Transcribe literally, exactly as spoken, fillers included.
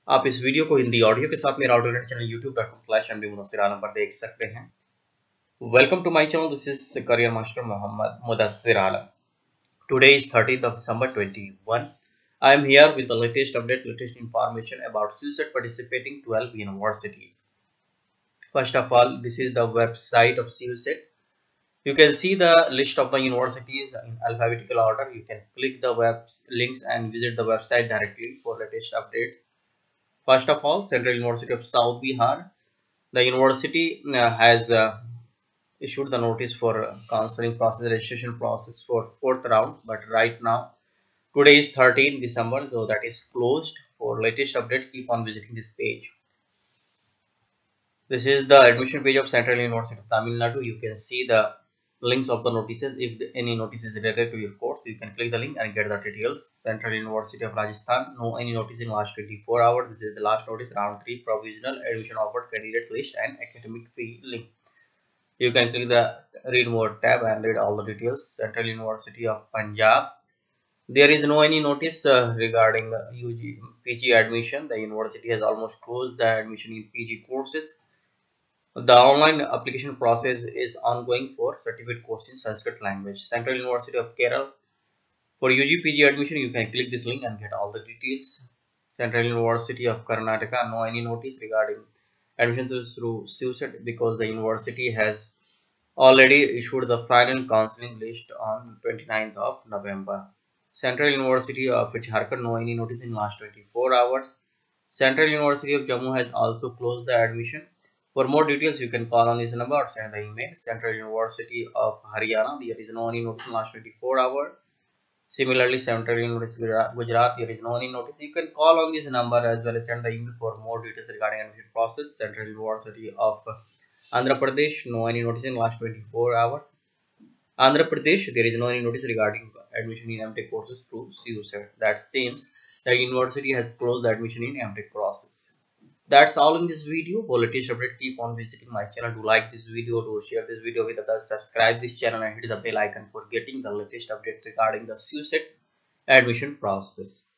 आप इस वीडियो को हिंदी ऑडियो के साथ मेरा audio channel YouTube dot com slash M D Mudassir Alam पर देख सकते हैं। Welcome to my channel, this is career master Mohammad Mudassir Alam. Today is thirteenth of December twenty-one. I am here with the latest update, latest information about CUSET participating twelve universities. First of all, this is the website of CUSET. You can see the list of the universities in alphabetical order. You can click the web links and visit the website directly for latest updates. First of all, Central University of South Bihar. The university uh, has uh, issued the notice for uh, counseling process, registration process for fourth round. But right now, today is thirteenth December, so that is closed. For latest update, keep on visiting this page. This is the admission page of Central University of Tamil Nadu. You can see the links of the notices. If the, any notice is related to your course, you can click the link and get the details. Central University of Rajasthan, no any notice in last twenty-four hours. This is the last notice, round three, provisional admission offered, candidates list and academic fee link. You can click the read more tab and read all the details. Central University of Punjab, there is no any notice uh, regarding uh, U G P G admission. The university has almost closed the admission in P G courses. The online application process is ongoing for certificate course in Sanskrit language. Central University of Kerala, for U G P G admission, you can click this link and get all the details. Central University of Karnataka, no any notice regarding admissions through CUSET because the university has already issued the final counseling list on twenty-ninth of November. Central University of Jharkhand, no any notice in last twenty-four hours. Central University of Jammu has also closed the admission. For more details, you can call on this number or send the email. Central University of Haryana, there is no any notice in last twenty-four hours. Similarly, Central University of Gujarat, there is no any notice. You can call on this number as well as send the email for more details regarding admission process. Central University of Andhra Pradesh, no any notice in last twenty-four hours. Andhra Pradesh, there is no any notice regarding admission in M Tech courses through CUSET. That seems the university has closed the admission in M Tech process. That's all in this video. For latest update, keep on visiting my channel. Do like this video, do share this video with others, subscribe this channel and hit the bell icon for getting the latest update regarding the CUSET admission process.